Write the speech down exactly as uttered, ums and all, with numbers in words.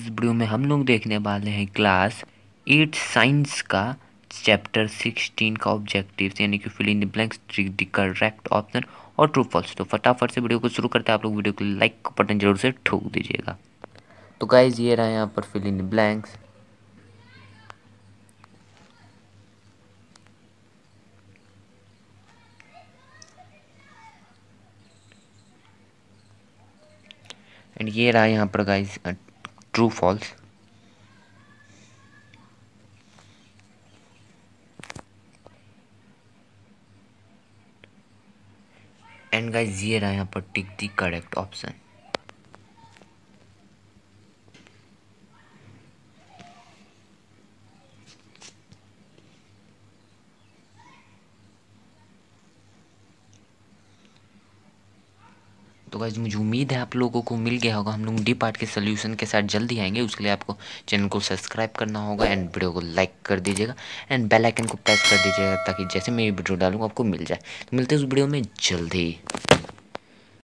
इस वीडियो में हम लोग देखने वाले हैं क्लास एट साइंस का चैप्टर सिक्सटीन का ऑब्जेक्टिव्स, यानी कि fill in the blanks, the correct option और ट्रू फॉल्स। तो फटाफट से वीडियो को शुरू करते हैं। आप लोग वीडियो को लाइक का बटन जरूर से ठोक दीजिएगा। तो गाइज ये रहा यहाँ पर fill in the blanks. And ये रहा यहाँ पर guys true false. And guys ये रहा यहाँ पर टिक द करेक्ट ऑप्शन। तो गाइज मुझे उम्मीद है आप लोगों को मिल गया होगा। हम लोग डी पार्ट के सोल्यूशन के साथ जल्दी आएंगे। उसके लिए आपको चैनल को सब्सक्राइब करना होगा एंड वीडियो को लाइक कर दीजिएगा एंड बेल आइकन को प्रेस कर दीजिएगा ताकि जैसे मैं ये वीडियो डालूंगा आपको मिल जाए। तो मिलते हैं उस वीडियो में जल्दी।